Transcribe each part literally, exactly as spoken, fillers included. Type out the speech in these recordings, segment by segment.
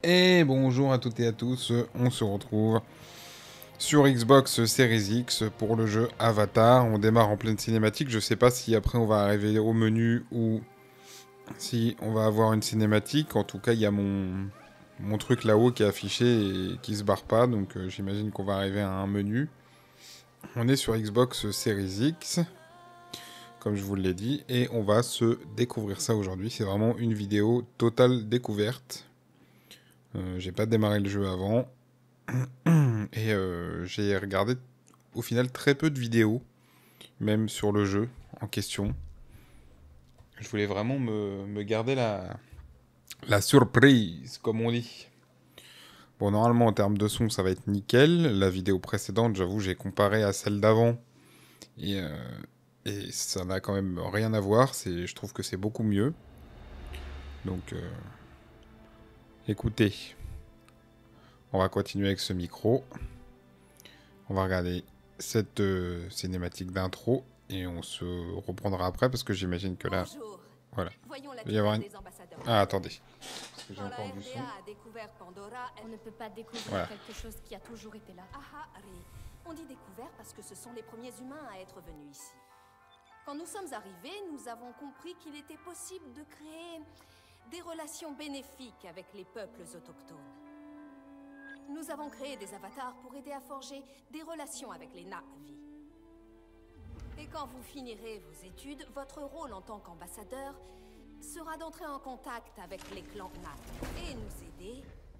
Et bonjour à toutes et à tous, on se retrouve sur Xbox Series X pour le jeu Avatar. On démarre en pleine cinématique, je sais pas si après on va arriver au menu ou si on va avoir une cinématique. En tout cas, il y a mon, mon truc là-haut qui est affiché et qui se barre pas, donc euh, j'imagine qu'on va arriver à un menu. On est sur Xbox Series X, comme je vous l'ai dit, et on va se découvrir ça aujourd'hui. C'est vraiment une vidéo totale découverte. Euh, j'ai pas démarré le jeu avant. Et euh, j'ai regardé au final très peu de vidéos, même sur le jeu en question. Je voulais vraiment me, me garder la, la surprise, comme on dit. Bon, normalement, en termes de son, ça va être nickel. La vidéo précédente, j'avoue, j'ai comparé à celle d'avant. Et, euh, et ça n'a quand même rien à voir. C'est, je trouve que c'est beaucoup mieux. Donc, euh, écoutez. On va continuer avec ce micro. On va regarder cette euh, cinématique d'intro. Et on se reprendra après parce que j'imagine que là... Bonjour. Voilà. Voyons la Il va y avoir plupart une... des ambassadeurs. Ah, attendez. Parce que j'ai Quand la encore du R D son. A a découvert Pandora, On ne peut pas découvrir Voilà. quelque chose qui a toujours été là. Ah ah, Ré. On dit découvert parce que ce sont les premiers humains à être venus ici. Quand nous sommes arrivés, nous avons compris qu'il était possible de créer des relations bénéfiques avec les peuples autochtones. Nous avons créé des avatars pour aider à forger des relations avec les Na'vi. Et quand vous finirez vos études, votre rôle en tant qu'ambassadeur sera d'entrer en contact avec les clans Na'vi et nous aider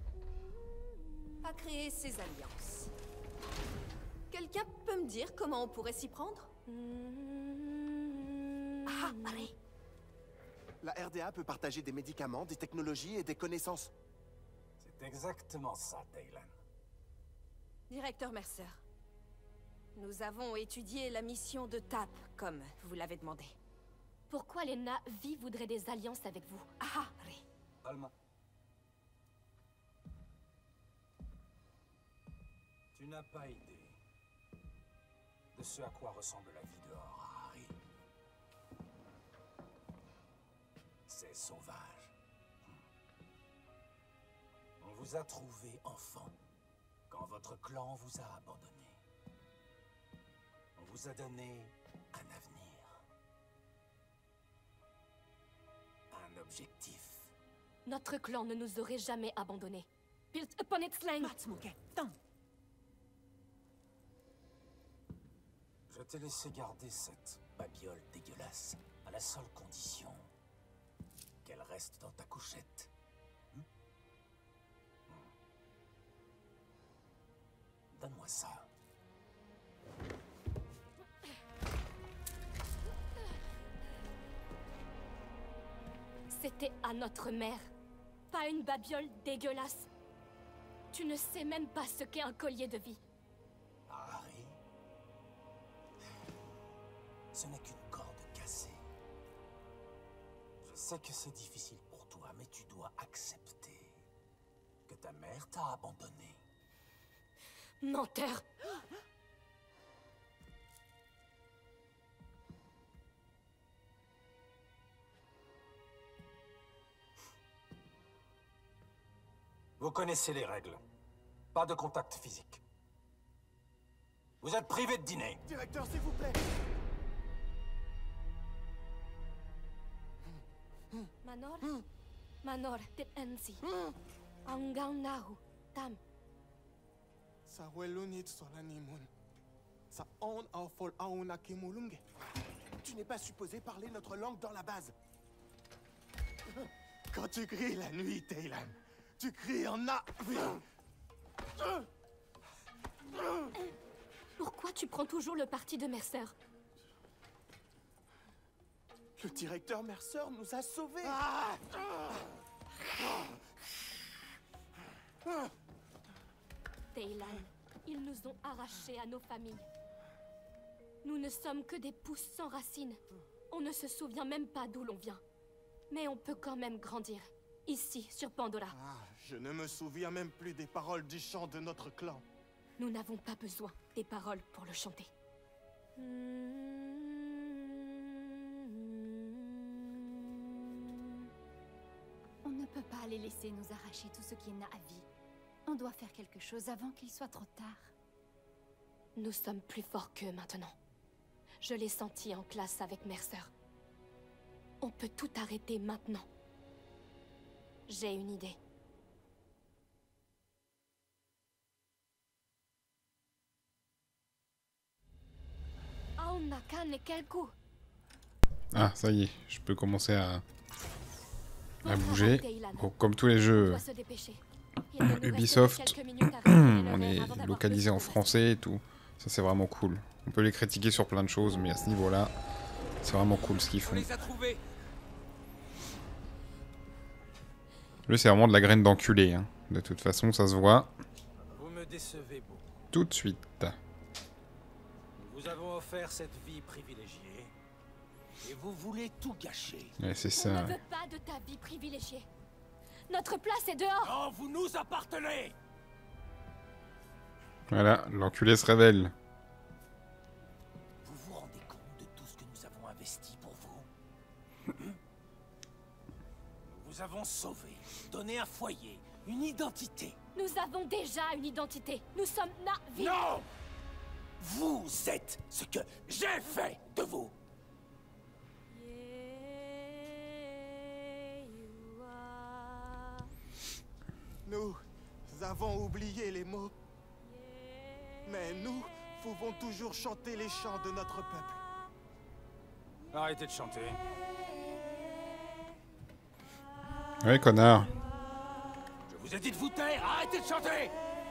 à créer ces alliances. Quelqu'un peut me dire comment on pourrait s'y prendre? Ah, allez. La R D A peut partager des médicaments, des technologies et des connaissances. C'est exactement ça, Taylan. Directeur Mercer, nous avons étudié la mission de T A P, comme vous l'avez demandé. Pourquoi les Na'vi voudraient des alliances avec vous? Ah, Ré. Alma. Tu n'as pas idée de ce à quoi ressemble la vie dehors, Harry. C'est sauvage. On vous a trouvé enfant quand votre clan vous a abandonné. On vous a donné un avenir. Un objectif. Notre clan ne nous aurait jamais abandonnés. Built upon its land. Je t'ai laissé garder cette babiole dégueulasse à la seule condition qu'elle reste dans ta couchette. Hmm? Hmm. Donne-moi ça. C'était à notre mère. Pas une babiole dégueulasse. Tu ne sais même pas ce qu'est un collier de vie. Harry, ce n'est qu'une corde cassée. Je sais que c'est difficile pour toi, mais tu dois accepter que ta mère t'a abandonné. Menteur. Vous connaissez les règles. Pas de contact physique. Vous êtes privé de dîner. Directeur, s'il vous plaît. Manor? Manor, tet ensi. Angang nahu. Tam. Sa welunit solanimun. Sa on au fol auna kimulunge. Tu n'es pas supposé parler notre langue dans la base. Quand tu cries la nuit, Taylan, tu cries en Na'vi. Pourquoi tu prends toujours le parti de Mercer? Le directeur Mercer nous a sauvés. Taylan, ils nous ont arrachés à nos familles. Nous ne sommes que des pousses sans racines. On ne se souvient même pas d'où l'on vient. Mais on peut quand même grandir. Ici, sur Pandora. Ah, je ne me souviens même plus des paroles du chant de notre clan. Nous n'avons pas besoin des paroles pour le chanter. On ne ne peut pas les laisser nous arracher tout ce qui est Na'vi. On doit faire quelque chose avant qu'il soit trop tard. Nous sommes plus forts qu'eux maintenant. Je l'ai senti en classe avec Mercer. On peut tout arrêter maintenant. J'ai une idée. Aonakan et Kelku. Ah, ça y est, je peux commencer à, à bouger. Bon, comme tous les jeux Ubisoft, on est localisé en français et tout. Ça, c'est vraiment cool. On peut les critiquer sur plein de choses, mais à ce niveau-là, c'est vraiment cool ce qu'ils font. Lui, c'est vraiment de la graine d'enculé. Hein. De toute façon, ça se voit. Vous me décevez beaucoup. Tout de suite. Nous vous avons offert cette vie privilégiée. Et vous voulez tout gâcher. Ouais, c'est ça. On ne veut pas de ta vie privilégiée. Notre place est dehors. Non, vous nous appartenez. Voilà, l'enculé se révèle. Vous vous rendez compte de tout ce que nous avons investi pour vous? Nous vous avons sauvé, donné un foyer, une identité. Nous avons déjà une identité. Nous sommes Na'vi. Non! Vous êtes ce que j'ai fait de vous. Nous avons oublié les mots. Mais nous pouvons toujours chanter les chants de notre peuple. Arrêtez de chanter. Ouais, connard. Je vous ai dit de vous taire, arrêtez de chanter.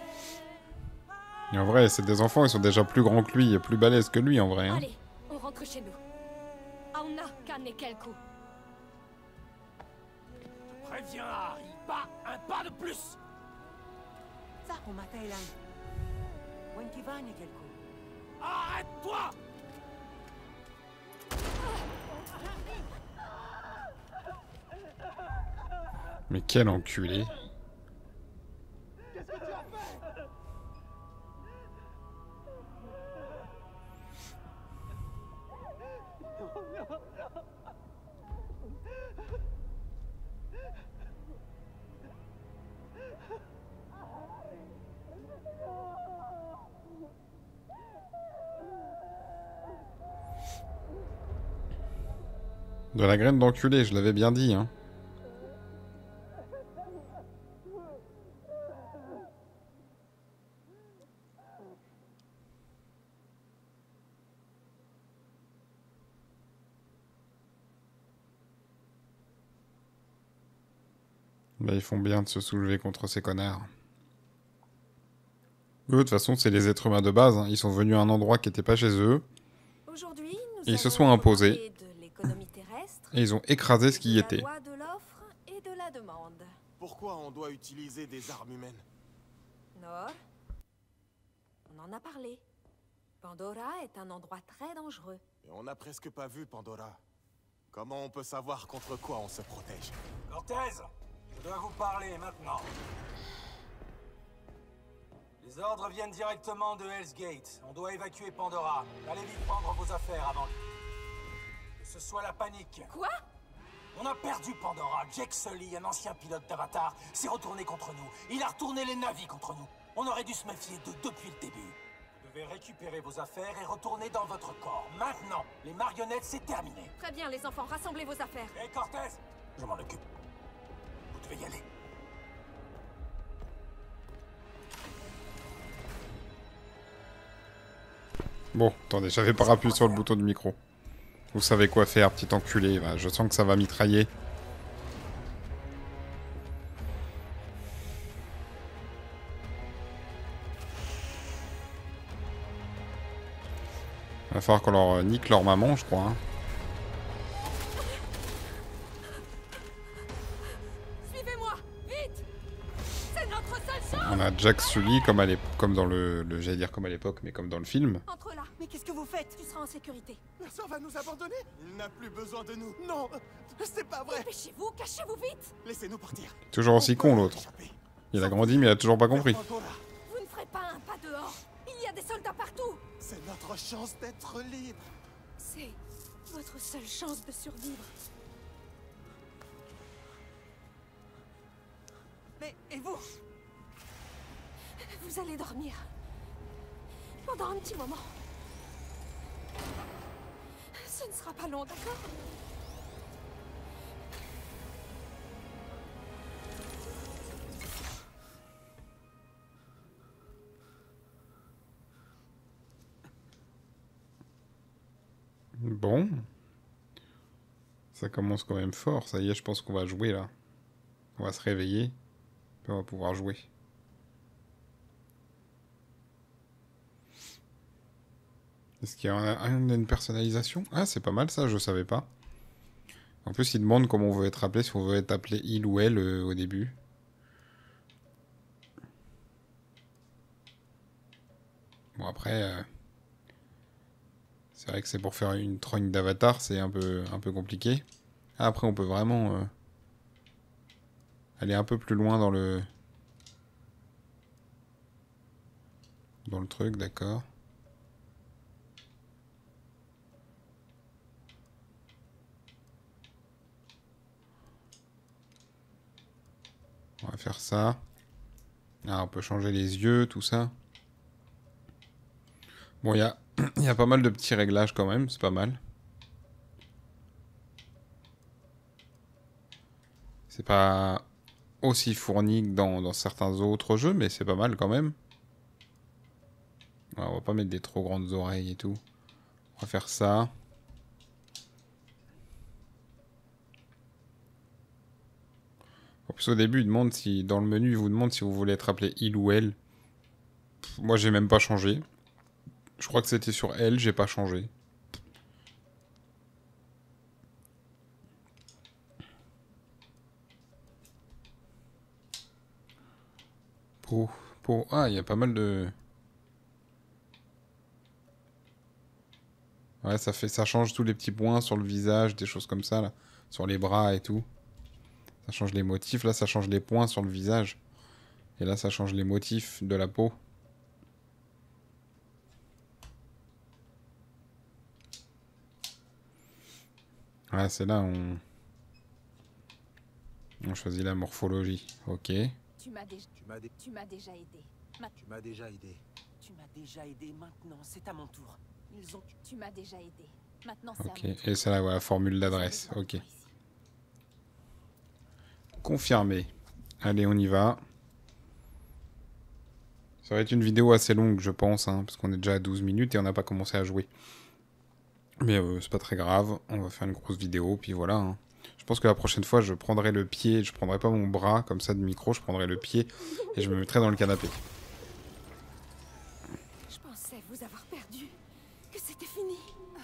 Et en vrai, c'est des enfants, ils sont déjà plus grands que lui et plus balèzes que lui en vrai. Hein. Allez, on rentre chez nous. Aonakan et Kelku. Préviens Harry, pas un pas de plus. Arrête-toi! Mais quel enculé. De la graine d'enculé, je l'avais bien dit, hein. Bah, ils font bien de se soulever contre ces connards. Eux, de toute façon, c'est les êtres humains de base. Hein. Ils sont venus à un endroit qui n'était pas chez eux. Aujourd'hui, nous Et ils se allons sont imposés. parler de l'économie terrestre, Et ils ont écrasé ce qui y de était. la loi de l'offre et de la demande. Pourquoi on doit utiliser des armes humaines? Nord, on en a parlé. Pandora est un endroit très dangereux. Et on n'a presque pas vu Pandora. Comment on peut savoir contre quoi on se protège? Cortez, je dois vous parler maintenant. Les ordres viennent directement de Hell's Gate. On doit évacuer Pandora. Allez vite prendre vos affaires avant que ce soit la panique. Quoi? On a perdu Pandora. Jake Sully, un ancien pilote d'Avatar, s'est retourné contre nous. Il a retourné les Na'vi contre nous. On aurait dû se méfier d'eux depuis le début. Vous devez récupérer vos affaires et retourner dans votre corps. Maintenant, les marionnettes, c'est terminé. Très bien, les enfants, rassemblez vos affaires. Hé, Cortez, je m'en occupe. Vous devez y aller. Bon, attendez, j'avais pas appuyé sur le bouton du micro. Vous savez quoi faire, petit enculé. Bah, je sens que ça va mitrailler. Va falloir qu'on leur nique leur maman, je crois. Hein. Suivez-moi, vite! C'est notre seule chance! On a Jack Sully comme, à comme dans le... le J'allais dire comme à l'époque, mais comme dans le film. Entre là. Mais qu'est-ce que vous faites? Tu seras en sécurité. Mercer va nous abandonner? Il n'a plus besoin de nous. Non, c'est pas vrai. Dépêchez-vous, cachez-vous vite! Laissez-nous partir. Toujours aussi con, l'autre. Il a grandi, mais il a toujours pas compris. Vous ne ferez pas un pas dehors. Il y a des soldats partout. C'est notre chance d'être libre. C'est votre seule chance de survivre. Mais, et vous? Vous allez dormir. Pendant un petit moment. Ce ne sera pas long, d'accord? Bon. Ça commence quand même fort. Ça y est, je pense qu'on va jouer là. On va se réveiller. Puis on va pouvoir jouer. Est-ce qu'il y a un- une personnalisation? Ah, c'est pas mal ça, je savais pas. En plus, il demande comment on veut être appelé, si on veut être appelé il ou elle euh, au début. Bon, après... Euh... C'est vrai que c'est pour faire une trogne d'avatar, c'est un peu, un peu compliqué. Ah, après, on peut vraiment euh, aller un peu plus loin dans le... Dans le truc, d'accord. On va faire ça. Ah, on peut changer les yeux, tout ça. Bon, il y a... Il y a pas mal de petits réglages quand même, c'est pas mal. C'est pas aussi fourni que dans, dans certains autres jeux, mais c'est pas mal quand même. Ouais, on va pas mettre des trop grandes oreilles et tout. On va faire ça. En plus au début, il demande si dans le menu, il vous demande si vous voulez être appelé il ou elle. Pff, moi, j'ai même pas changé. Je crois que c'était sur elle, j'ai pas changé. Pour, pour... Ah, il y a pas mal de... Ouais, ça fait, ça change tous les petits points sur le visage, des choses comme ça, là. Sur les bras et tout. Ça change les motifs, là, ça change les points sur le visage. Et là, ça change les motifs de la peau. Ouais, c'est là on... On choisit la morphologie. Ok. Tu m'as déjà... Tu m'as dé- Tu m'as déjà aidé. Ma- tu m'as déjà aidé. Tu m'as déjà aidé, maintenant c'est à mon tour. Ils ont... Tu m'as déjà aidé. Maintenant c'est Ok. à mon tour. Et c'est là, ouais, la formule d'adresse. Vous avez Ok. besoin de toi ici. Confirmé. Allez, on y va. Ça va être une vidéo assez longue, je pense, hein, parce qu'on est déjà à douze minutes et on n'a pas commencé à jouer. Mais euh, c'est pas très grave, on va faire une grosse vidéo, puis voilà. Hein. Je pense que la prochaine fois, je prendrai le pied, je prendrai pas mon bras comme ça de micro, je prendrai le pied et je me mettrai dans le canapé. Je pensais vous avoir perdu. Que c'était fini.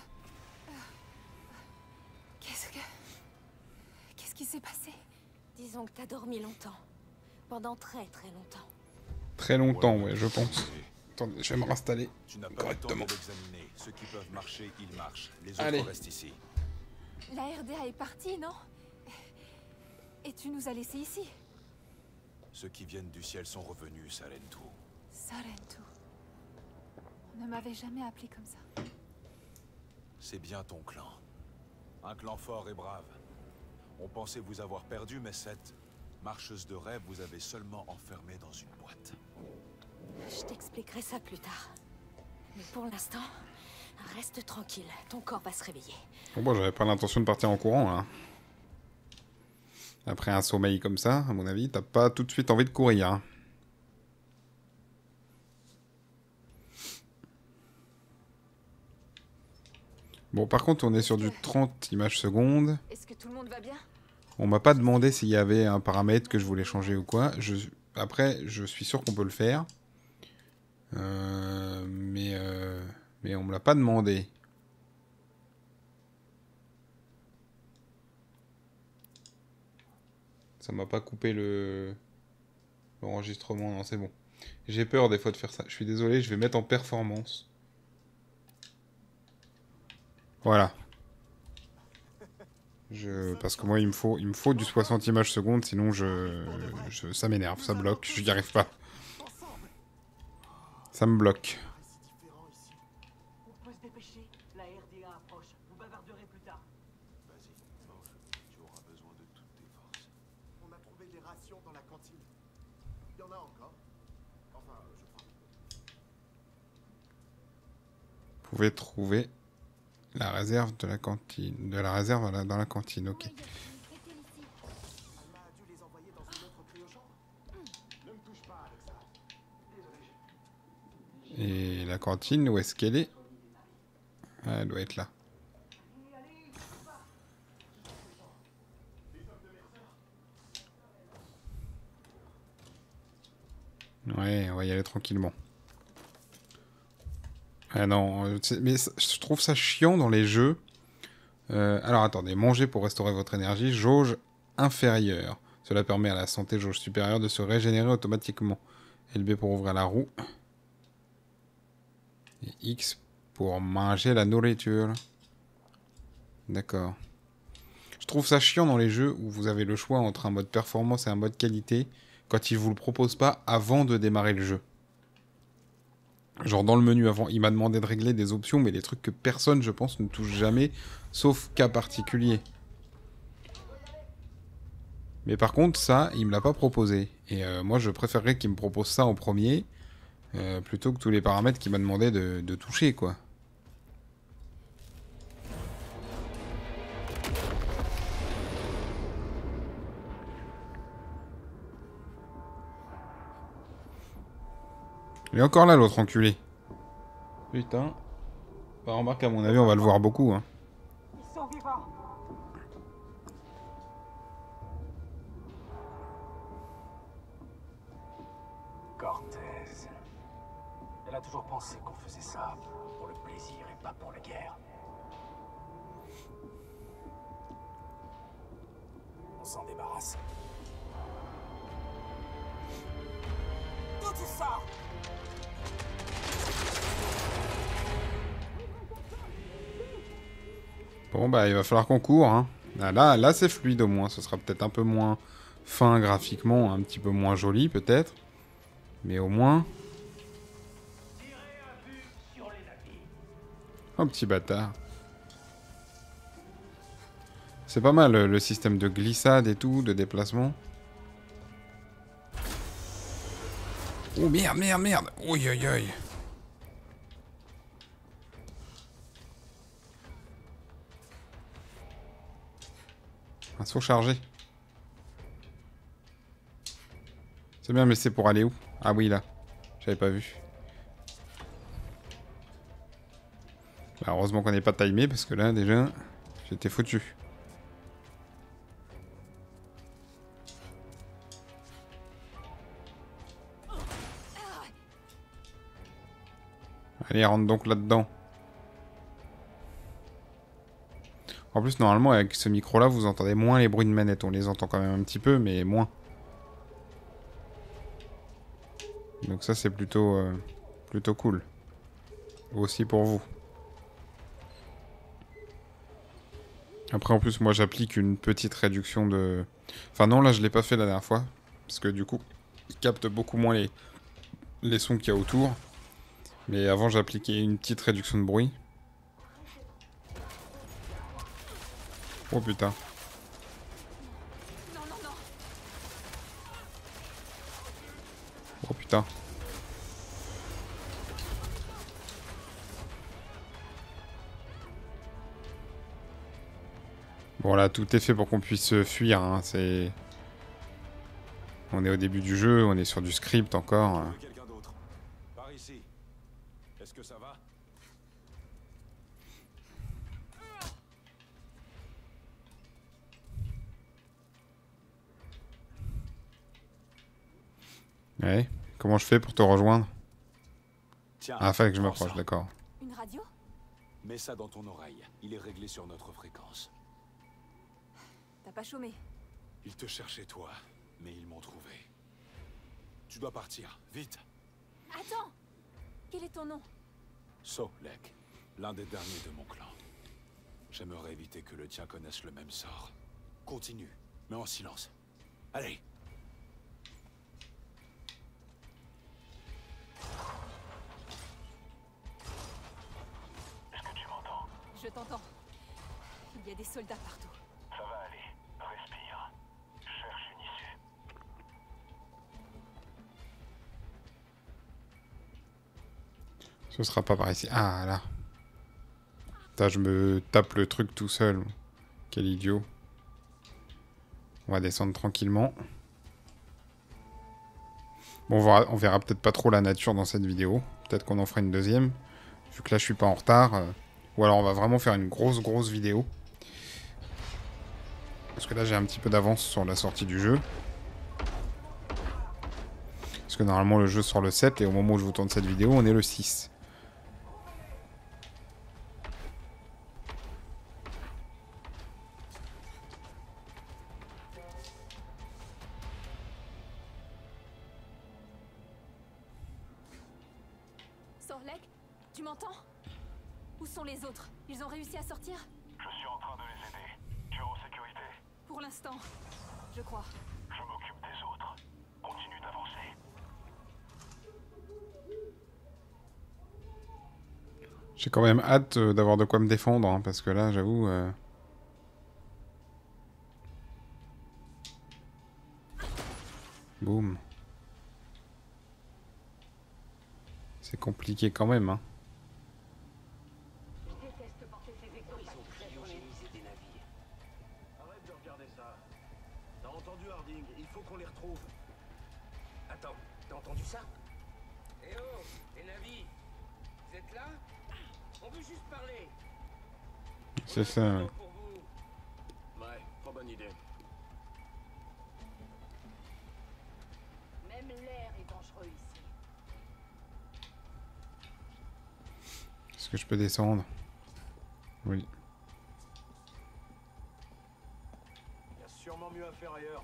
Qu'est-ce que... Qu'est-ce qui s'est passé? Disons que t'as dormi longtemps. Pendant très très longtemps. Très longtemps, ouais, je pense. Attendez, je vais me réinstaller Tu n'as pas correctement. le temps de l'examiner. Ceux qui peuvent marcher, ils marchent. Les autres Allez. restent ici. La R D A est partie, non? Et tu nous as laissés ici? Ceux qui viennent du ciel sont revenus, Salentu. Sarentu. On ne m'avait jamais appelé comme ça. C'est bien ton clan. Un clan fort et brave. On pensait vous avoir perdu, mais cette marcheuse de rêve vous avait seulement enfermé dans une boîte. Je t'expliquerai ça plus tard. Mais pour l'instant, reste tranquille. Ton corps va se réveiller. Bon, bon j'avais pas l'intention de partir en courant, là. Après un sommeil comme ça, à mon avis, t'as pas tout de suite envie de courir. Hein. Bon, par contre, on est sur du trente images secondes. Est-ce que tout le monde va bien? On m'a pas demandé s'il y avait un paramètre que je voulais changer ou quoi. Je... Après, je suis sûr qu'on peut le faire. Euh... Mais, euh... mais on me l'a pas demandé. Ça m'a pas coupé le l'enregistrement, non c'est bon. J'ai peur des fois de faire ça. Je suis désolé, je vais mettre en performance. Voilà. Je... Parce que moi il me faut il me faut du soixante images secondes, sinon je, je... ça m'énerve, ça bloque, je n'y arrive pas. Ça me bloque. On peut se dépêcher. La R D A approche. Vous bavarderez plus tard. Vas-y, mange. Tu auras besoin de toutes tes forces. On a trouvé des rations dans la cantine. y en a encore. Enfin, je crois. Vous pouvez trouver la réserve de la cantine. De la réserve à la- dans la cantine, ok. Elle m'a dû les envoyer dans une autre cryochambre. Ne me touche pas avec ça. Désolé. Et la cantine, où est-ce qu'elle est? Ah, elle doit être là. Ouais, on va y aller tranquillement. Ah non, euh, c'est- mais ça- je trouve ça chiant dans les jeux. Euh, alors attendez, manger pour restaurer votre énergie, jauge inférieure. Cela permet à la santé jauge supérieure de se régénérer automatiquement. L B pour ouvrir la roue. Et X pour manger la nourriture. D'accord. Je trouve ça chiant dans les jeux où vous avez le choix entre un mode performance et un mode qualité quand ils vous le proposent pas avant de démarrer le jeu. Genre dans le menu avant, il m'a demandé de régler des options, mais des trucs que personne, je pense, ne touche jamais, sauf cas particulier. Mais par contre, ça, il me l'a pas proposé. Et euh, moi, je préférerais qu'il me propose ça en premier, euh, plutôt que tous les paramètres qu'il m'a demandé de, de toucher, quoi. Il est encore là, l'autre enculé. Putain. Bah, remarque, à mon avis, on va le voir beaucoup, hein. Ils sont vivants. Cortez. Elle a toujours pensé qu'on faisait ça pour le plaisir et pas pour la guerre. On s'en débarrasse. Tout ça. Bon, bah, il va falloir qu'on court, hein. Ah, là, là c'est fluide, au moins. Ce sera peut-être un peu moins fin graphiquement, un petit peu moins joli, peut-être. Mais au moins... Oh, petit bâtard. C'est pas mal, le système de glissade et tout, de déplacement. Oh, merde, merde, merde. Oi, oi, oi. Un saut chargé. C'est bien, mais c'est pour aller où? Ah oui, là. J'avais pas vu. Bah, heureusement qu'on n'est pas timé, parce que là, déjà, j'étais foutu. Allez, rentre donc là-dedans. En plus, normalement, avec ce micro-là, vous entendez moins les bruits de manette. On les entend quand même un petit peu, mais moins. Donc ça, c'est plutôt, euh, plutôt cool. Aussi pour vous. Après, en plus, moi, j'applique une petite réduction de... Enfin non, là, je l'ai pas fait la dernière fois. Parce que du coup, il capte beaucoup moins les, les sons qu'il y a autour. Mais avant, j'appliquais une petite réduction de bruit. Oh putain. Non, non, non. Oh putain. Bon là, tout est fait pour qu'on puisse fuir. Hein. C'est... On est au début du jeu, on est sur du script encore. Quelqu'un d'autre. Par ici. Est-ce que ça va? Ouais. Comment je fais pour te rejoindre? Tiens. Ah, fallait que je prends m'approche, ça. d'accord. Une radio? Mets ça dans ton oreille. Il est réglé sur notre fréquence. T'as pas chômé. Ils te cherchaient toi, mais ils m'ont trouvé. Tu dois partir, vite. Attends. Quel est ton nom? Solek, l'un des derniers de mon clan. J'aimerais éviter que le tien connaisse le même sort. Continue, mais en silence. Allez. Est-ce que tu m'entends? Je t'entends. Il y a des soldats partout. Ça va aller. Respire. Cherche une issue. Ce sera pas par ici. Ah, là. Putain, je me tape le truc tout seul. Quel idiot. On va descendre tranquillement. Bon, on verra, on verra peut-être pas trop la nature dans cette vidéo. Peut-être qu'on en fera une deuxième. Vu que là, je suis pas en retard. Euh, ou alors, on va vraiment faire une grosse, grosse vidéo. Parce que là, j'ai un petit peu d'avance sur la sortie du jeu. Parce que normalement, le jeu sort le sept. Et au moment où je vous tourne cette vidéo, on est le six. Sorlek, tu m'entends? Où sont les autres? Ils ont réussi à sortir? Je suis en train de les aider. Tu es en sécurité? Pour l'instant, je crois. Je m'occupe des autres. Continue d'avancer. J'ai quand même hâte euh, d'avoir de quoi me défendre, hein, parce que là, j'avoue... Euh... Boum. C'est compliqué quand même, hein. Arrête de regarder ça. T'as entendu Harding? Il faut qu'on les retrouve. Attends, t'as entendu ça? Eh oh, les navis, vous êtes là? On veut juste parler. C'est ça, ouais. Pour vous. Ouais, trop bonne idée. Même l'air est dangereux ici. Est-ce que je peux descendre? Oui. Il y a sûrement mieux à faire ailleurs.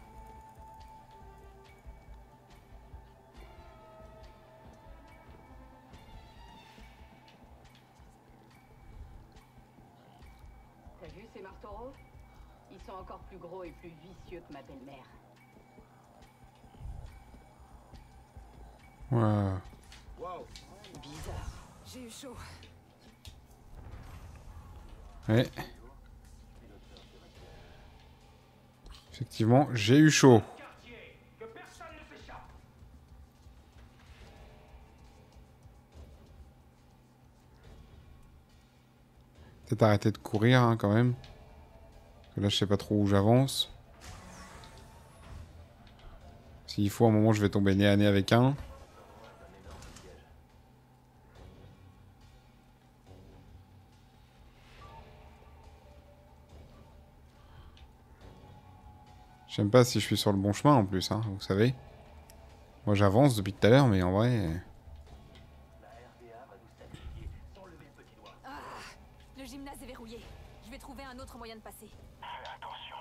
T'as vu ces martaureaux? Ils sont encore plus gros et plus vicieux que ma belle-mère. Ouais. Wow. Bizarre. J'ai eu chaud. Ouais. Effectivement, j'ai eu chaud. Que personne ne s'échappe. Peut-être arrêter de courir, hein, quand même. Parce que là, je sais pas trop où j'avance. S'il faut, à un moment, je vais tomber nez à nez avec un. Je sais même pas si je suis sur le bon chemin en plus, hein, vous savez. Moi j'avance depuis tout à l'heure, mais en vrai... Ah, le gymnase est verrouillé. Je vais trouver un autre moyen de passer. Fais attention.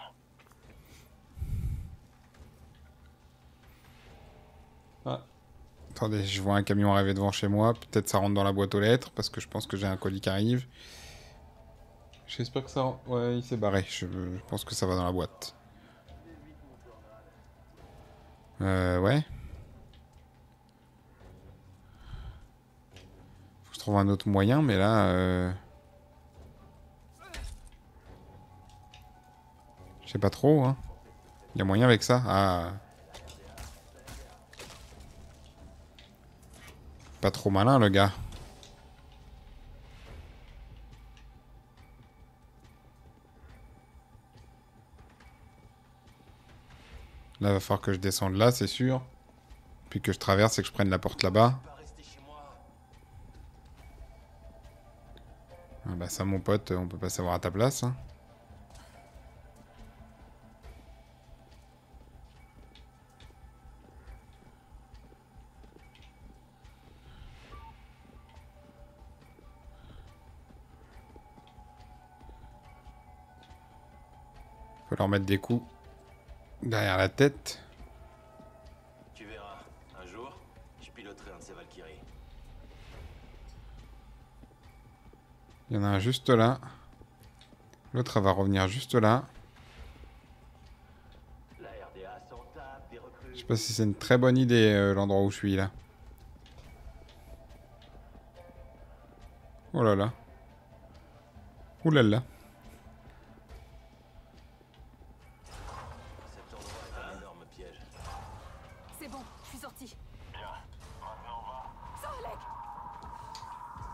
Ah. Attendez, je vois un camion arriver devant chez moi. Peut-être ça rentre dans la boîte aux lettres, parce que je pense que j'ai un colis qui arrive. J'espère que ça... rentre. Ouais, il s'est barré. Je... je pense que ça va dans la boîte. Euh, ouais. Faut que je trouve un autre moyen, mais là... Euh... Je sais pas trop, hein. Il y a moyen avec ça? Ah. Pas trop malin, le gars. Là, il va falloir que je descende là, c'est sûr. Puis que je traverse et que je prenne la porte là-bas. Ah bah ça, mon pote, on peut pas savoir à ta place. Hein. Faut leur mettre des coups derrière la tête. Tu verras, un jour, je piloterai un de ces Valkyries. Il y en a un juste là. L'autre, elle va revenir juste là. La R D A s'en tape, des recrues. Je sais pas si c'est une très bonne idée, euh, l'endroit où je suis là. Oh là là. Ouh là là. Cet endroit est un énorme piège. C'est bon, je suis sorti. Bien. Maintenant on va. Sorlek!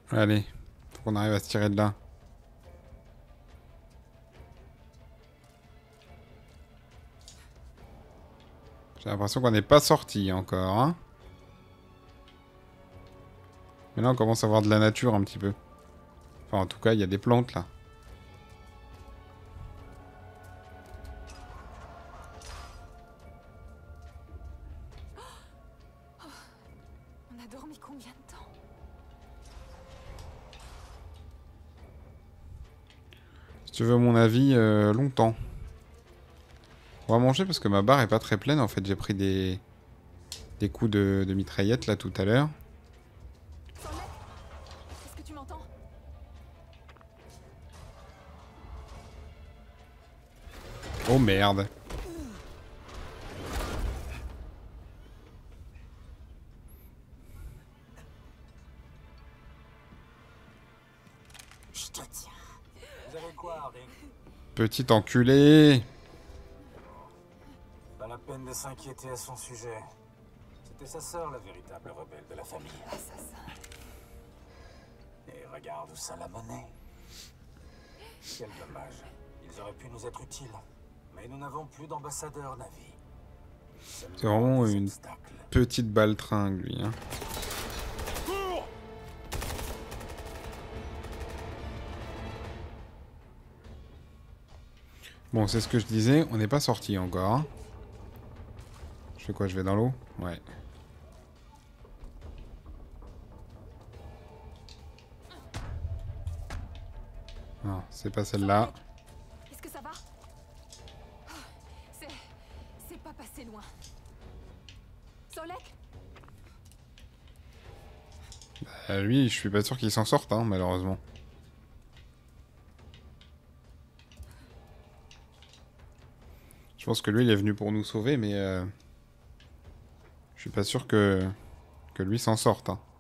Allez, faut qu'on arrive à se tirer de là. J'ai l'impression qu'on n'est pas sorti encore, hein. Mais là, on commence à voir de la nature un petit peu. Enfin, en tout cas, il y a des plantes, là. On a dormi combien de temps? Si tu veux mon avis, euh, longtemps. On va manger parce que ma barre est pas très pleine. En fait, j'ai pris des... des coups de, de mitraillette, là, tout à l'heure. Est-ce que tu m'entends? Oh merde. Je te tiens. Vous avez quoi, Harding? Petit enculé. Pas la peine de s'inquiéter à son sujet. C'était sa sœur, la véritable rebelle de la famille. Assassin. Et regarde où ça l'a mené. Quel dommage. Ils auraient pu nous être utiles. Mais nous n'avons plus d'ambassadeur, Navi. C'est vraiment une petite baltringue, lui. Hein. Bon, c'est ce que je disais. On n'est pas sorti encore. Hein. Je fais quoi? Je vais dans l'eau? Ouais. Non, c'est pas celle-là. Est-ce que ça va? C'est... c'est pas passé loin. Solek? Bah, lui, je suis pas sûr qu'il s'en sorte, hein, malheureusement. Je pense que lui, il est venu pour nous sauver, mais... Euh, je suis pas sûr que... que lui s'en sorte, hein.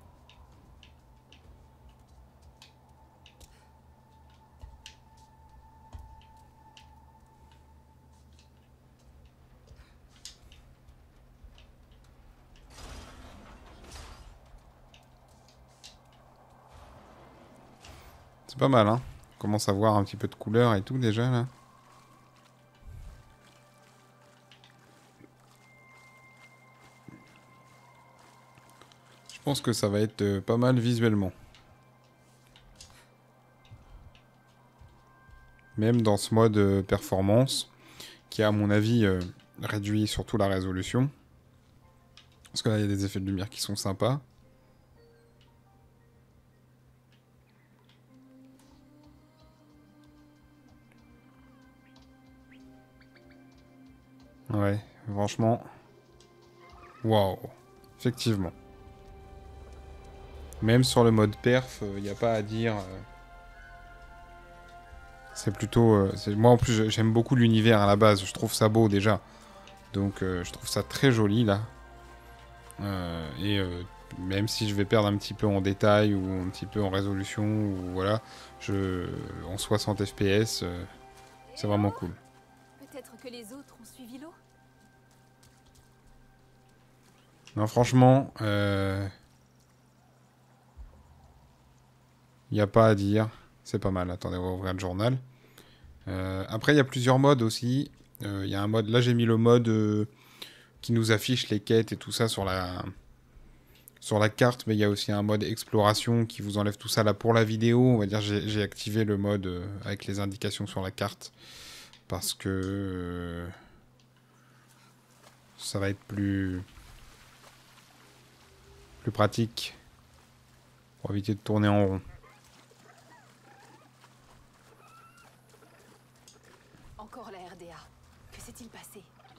C'est pas mal, hein. On commence à voir un petit peu de couleur et tout, déjà, là. Je pense que ça va être euh, pas mal visuellement. Même dans ce mode euh, performance, qui a, à mon avis, euh, réduit surtout la résolution. Parce que là, il y a des effets de lumière qui sont sympas. Ouais, franchement. Waouh. Effectivement. Même sur le mode perf, il euh, n'y a pas à dire. Euh... C'est plutôt... Euh, moi, en plus, j'aime beaucoup l'univers à la base. Je trouve ça beau, déjà. Donc, euh, je trouve ça très joli, là. Euh, et euh, même si je vais perdre un petit peu en détail ou un petit peu en résolution, ou voilà, je, en soixante F P S, euh, c'est vraiment cool. Peut-être que les autres ont suivi l'eau? Non, franchement, il euh, n'y a pas à dire. C'est pas mal. Attendez, on va ouvrir le journal. Euh, après, il y a plusieurs modes aussi. Il euh, y a un mode... Là, j'ai mis le mode euh, qui nous affiche les quêtes et tout ça sur la, sur la carte. Mais il y a aussi un mode exploration qui vous enlève tout ça là pour la vidéo. On va dire j'ai activé le mode euh, avec les indications sur la carte. Parce que... Euh, ça va être plus... plus pratique. Pour éviter de tourner en rond. Encore la R D A. Que s'est-il passé?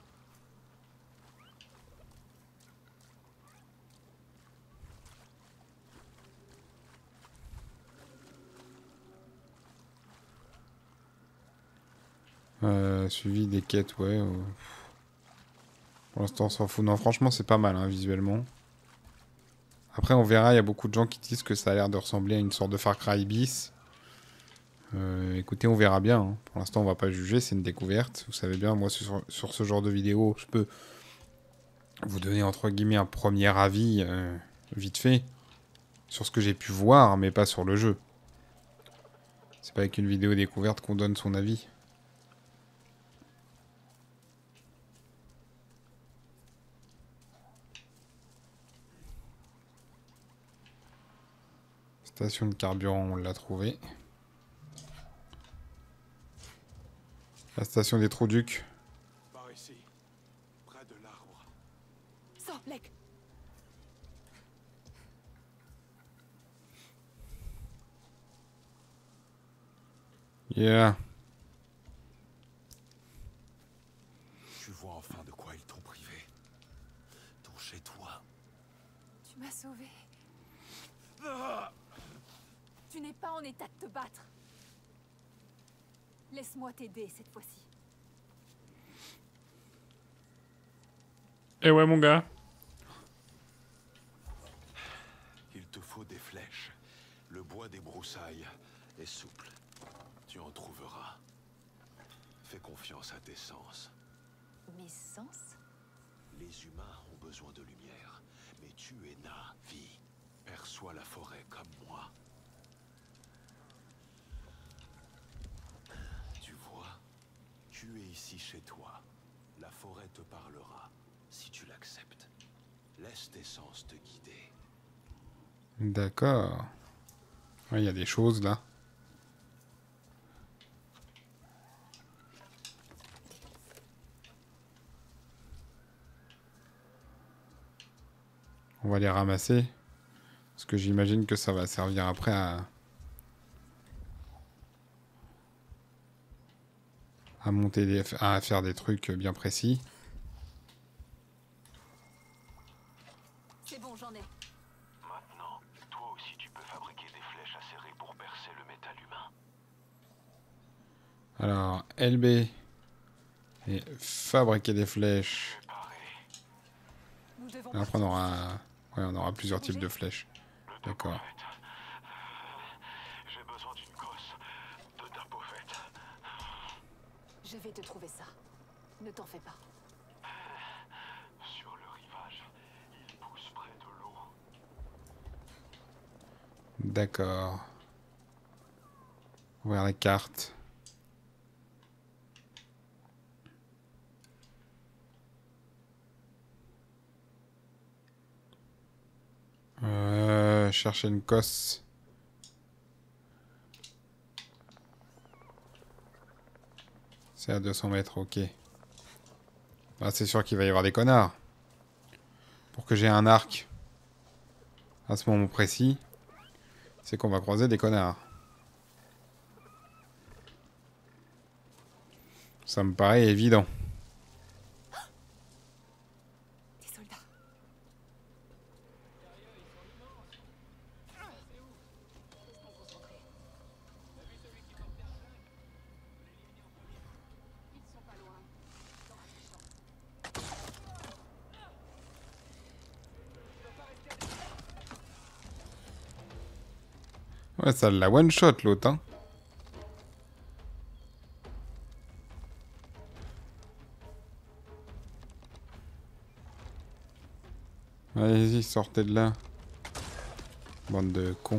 Euh, suivi des quêtes, ouais. Euh... Pour l'instant, on s'en fout. Non, franchement, c'est pas mal, hein, visuellement. Après, on verra, il y a beaucoup de gens qui disent que ça a l'air de ressembler à une sorte de Far Cry bis. Euh, écoutez, on verra bien. Hein. Pour l'instant, on va pas juger, c'est une découverte. Vous savez bien, moi, sur, sur ce genre de vidéo, je peux vous donner, entre guillemets, un premier avis, euh, vite fait. Sur ce que j'ai pu voir, mais pas sur le jeu. C'est pas avec une vidéo découverte qu'on donne son avis. Station de carburant, on l'a trouvé. La station des Trous-Ducs. Par ici, près de l'arbre. Sorblek. Yeah. Tu vois enfin de quoi ils t'ont privé. Ton chez-toi. Tu m'as sauvé. Tu n'es pas en état de te battre. Laisse-moi t'aider cette fois-ci. Eh ouais, mon gars. Il te faut des flèches. Le bois des broussailles est souple. Tu en trouveras. Fais confiance à tes sens. Mes sens? Les humains ont besoin de lumière. Mais tu es Na'vi. Perçois la forêt comme moi. Tu vois, tu es ici chez toi. La forêt te parlera, si tu l'acceptes. Laisse tes sens te guider. D'accord. Il y a des choses là. On va les ramasser. Parce que j'imagine que ça va servir après à... à monter des... à faire des trucs bien précis. C'est bon, j'en ai. Maintenant, toi aussi tu peux fabriquer des flèches acérées pour percer le métal humain. Alors, L B. Et fabriquer des flèches. Et après on aura... Ouais, on aura plusieurs types de flèches. D'accord. J'ai besoin d'une gosse de Dapofet. Je vais te trouver ça. Ne t'en fais pas. Sur le rivage, il pousse près de l'eau. D'accord. Ouvrir la carte. Euh, chercher une cosse. C'est à deux cents mètres, ok. Bah, c'est sûr qu'il va y avoir des connards. Pour que j'ai un arc à ce moment précis, c'est qu'on va croiser des connards. Ça me paraît évident. Des soldats. Ouais, ça la one shot l'autre, hein. Allez-y, sortez de là. Bande de cons.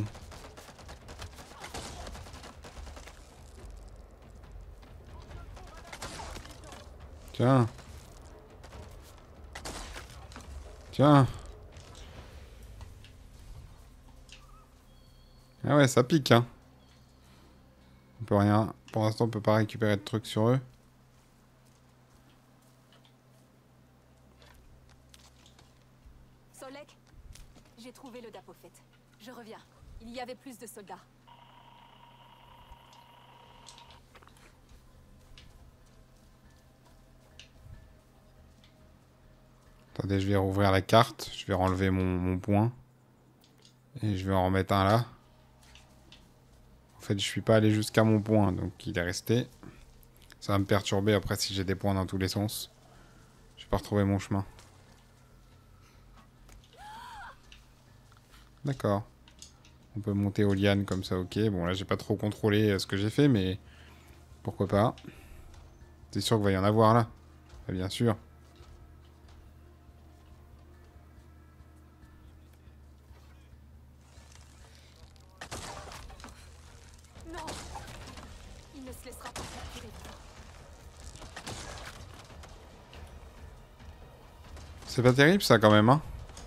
Tiens. Tiens. Ah ouais, ça pique, hein. On peut rien... Pour l'instant, on peut pas récupérer de trucs sur eux. Solek, j'ai trouvé le Dapofet. Je reviens. Il y avait plus de soldats. Attendez, je vais rouvrir la carte. Je vais enlever mon, mon point. Et je vais en remettre un là. En fait, je suis pas allé jusqu'à mon point, donc il est resté. Ça va me perturber après si j'ai des points dans tous les sens. Je vais pas retrouver mon chemin. D'accord. On peut monter aux lianes comme ça, ok. Bon, là, j'ai pas trop contrôlé ce que j'ai fait, mais... Pourquoi pas. C'est sûr qu'il va y en avoir, là. Ah, bien sûr. laissera pas capturer. C'est pas terrible ça quand même, hein.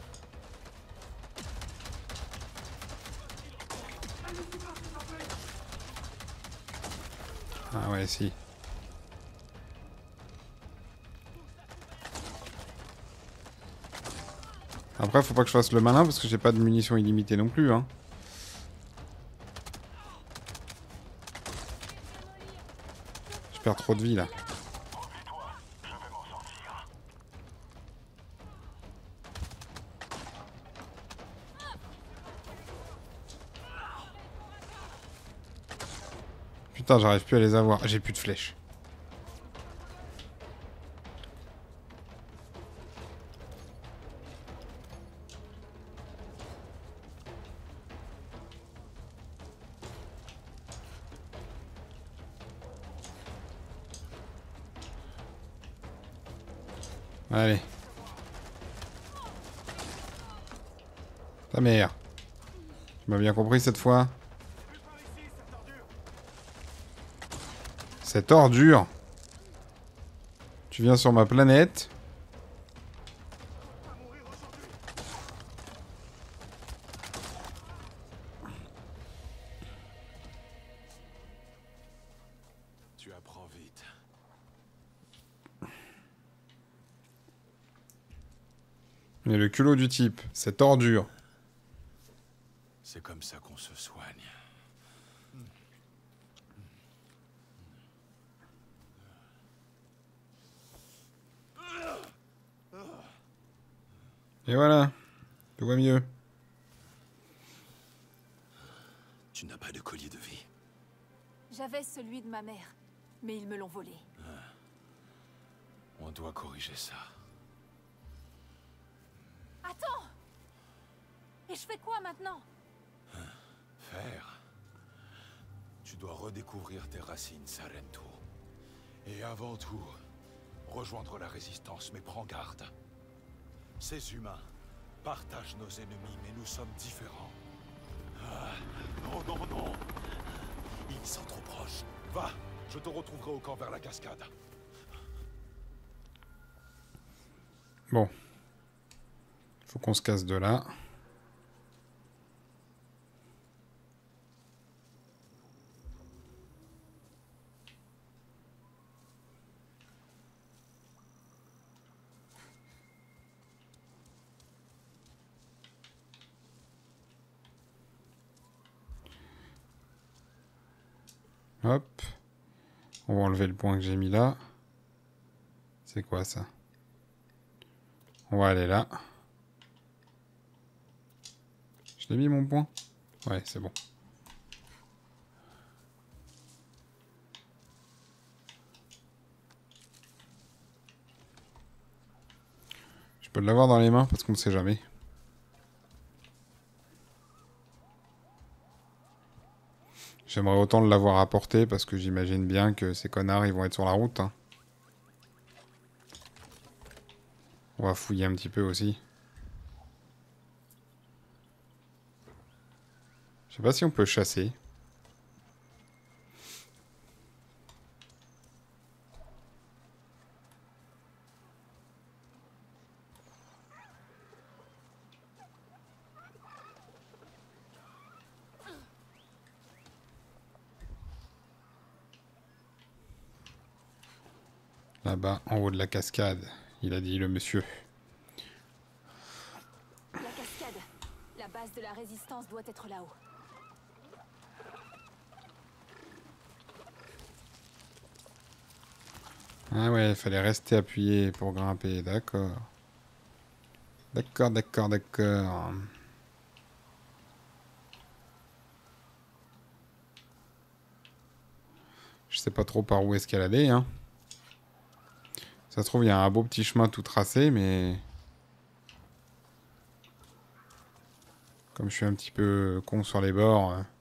Ah ouais, si. Après, faut pas que je fasse le malin parce que j'ai pas de munitions illimitées non plus, hein. Je perds trop de vie là. Putain, j'arrive plus à les avoir. J'ai plus de flèches. Allez. Ta mère. Tu m'as bien compris cette fois? Cette ordure. Tu viens sur ma planète. Tu apprends vite. Mais le culot du type, cette ordure. C'est comme ça qu'on se soigne. Et voilà. Tout va mieux. Tu n'as pas de collier de vie. J'avais celui de ma mère, mais ils me l'ont volé. On doit corriger ça. Attends! Et je fais quoi maintenant? Faire. Tu dois redécouvrir tes racines, Sarento. Et avant tout, rejoindre la résistance, mais prends garde. Ces humains partagent nos ennemis, mais nous sommes différents. Ah, non, non, non. Ils sont trop proches. Va, je te retrouverai au camp vers la cascade. Bon. Faut qu'on se casse de là. Hop. On va enlever le point que j'ai mis là. C'est quoi ça? On va aller là. Je l'ai mis mon point? Ouais, c'est bon. Je peux l'avoir dans les mains parce qu'on ne sait jamais. J'aimerais autant l'avoir apporté parce que j'imagine bien que ces connards ils vont être sur la route. Hein. On va fouiller un petit peu aussi. Je sais pas si on peut chasser. Là-bas, en haut de la cascade, il a dit le monsieur. La cascade. La base de la résistance doit être là-haut. Ah ouais, il fallait rester appuyé pour grimper, d'accord. D'accord, d'accord, d'accord. Je sais pas trop par où escalader, hein. Ça se trouve, il y a un beau petit chemin tout tracé, mais... Comme je suis un petit peu con sur les bords... Euh...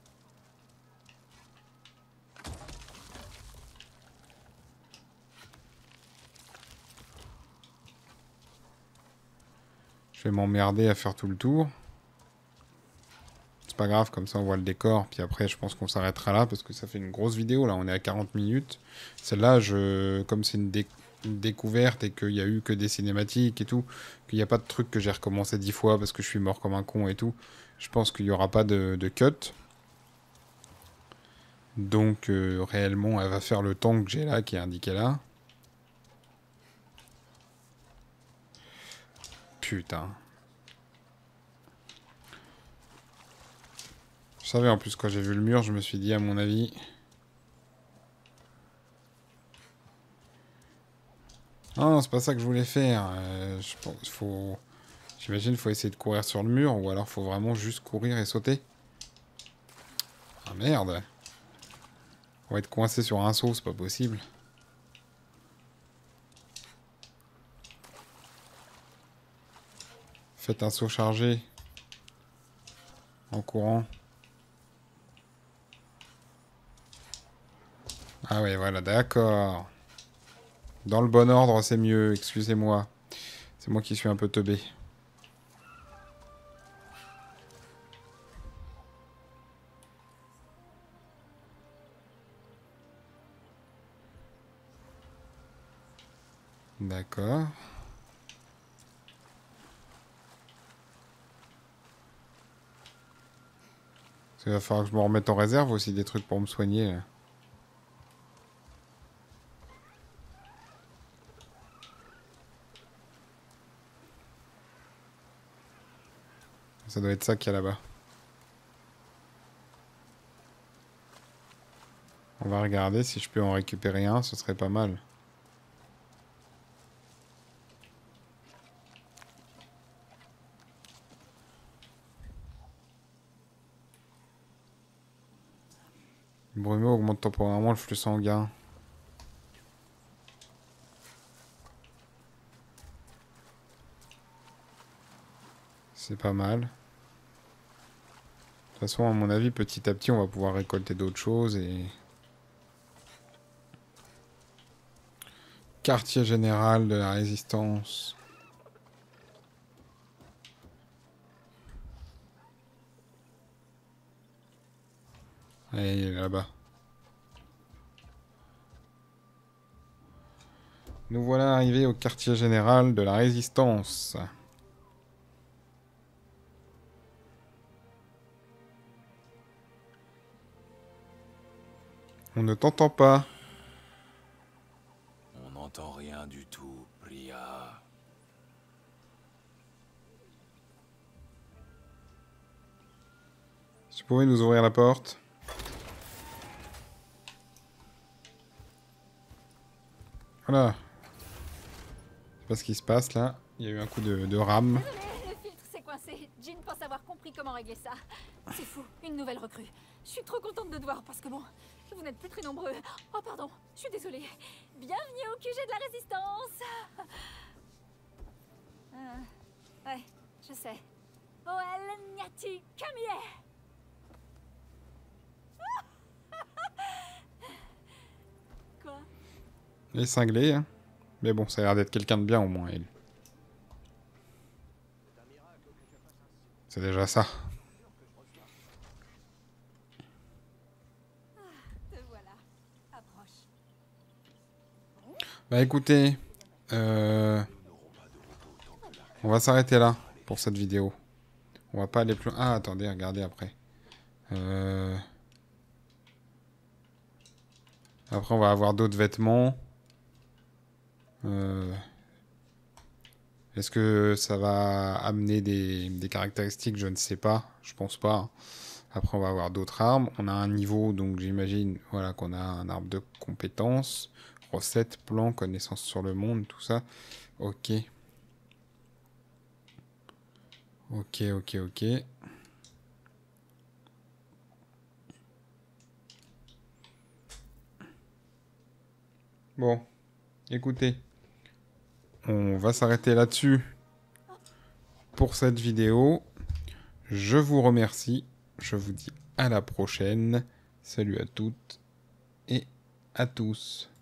Je vais m'emmerder à faire tout le tour. C'est pas grave, comme ça on voit le décor. Puis après, je pense qu'on s'arrêtera là parce que ça fait une grosse vidéo. Là, on est à quarante minutes. Celle-là, je... comme c'est une, dé... une découverte et qu'il y a eu que des cinématiques et tout, qu'il n'y a pas de truc que j'ai recommencé dix fois parce que je suis mort comme un con et tout, je pense qu'il n'y aura pas de, de cut. Donc, euh, réellement, elle va faire le temps que j'ai là, qui est indiqué là. Putain. Je savais en plus quand j'ai vu le mur, je me suis dit à mon avis... Ah non, c'est pas ça que je voulais faire. Euh, je pense faut... J'imagine qu'il faut essayer de courir sur le mur, ou alors faut vraiment juste courir et sauter. Ah merde. On va être coincé sur un saut, c'est pas possible. Faites un saut chargé. En courant. Ah ouais, voilà, d'accord. Dans le bon ordre, c'est mieux, excusez-moi. C'est moi qui suis un peu teubé. D'accord. Il va falloir que je me remette en réserve aussi des trucs pour me soigner. Là. Ça doit être ça qu'il y a là-bas. On va regarder si je peux en récupérer un, ce serait pas mal. Le brumeau augmente temporairement le flux sanguin. C'est pas mal. De toute façon, à mon avis, petit à petit, on va pouvoir récolter d'autres choses et... Quartier général de la résistance. Allez, il est là-bas. Nous voilà arrivés au quartier général de la résistance. On ne t'entend pas. On n'entend rien du tout, Priya. Tu pourrais nous ouvrir la porte? Voilà. Je sais pas ce qui se passe là. Il y a eu un coup de, de rame. Désolé, le filtre s'est coincé. Jean pense avoir compris comment régler ça. C'est fou, une nouvelle recrue. Je suis trop contente de te voir parce que bon, vous n'êtes plus très nombreux. Oh pardon, je suis désolée. Bienvenue au Q G de la résistance. Euh, ouais, je sais. Oel Nyati Kamie. Quoi? Elle est cinglée, hein. Mais bon, ça a l'air d'être quelqu'un de bien au moins, elle. C'est déjà ça. Bah écoutez, euh, on va s'arrêter là pour cette vidéo. On va pas aller plus... Ah, attendez, regardez après. Euh... Après, on va avoir d'autres vêtements. Euh... Est-ce que ça va amener des, des caractéristiques? Je ne sais pas. Je pense pas. Après, on va avoir d'autres armes. On a un niveau, donc j'imagine voilà, qu'on a un arbre de compétences. Recettes, plans, connaissances sur le monde, tout ça. Ok. Ok, ok, ok. Bon, écoutez. On va s'arrêter là-dessus pour cette vidéo. Je vous remercie. Je vous dis à la prochaine. Salut à toutes et à tous.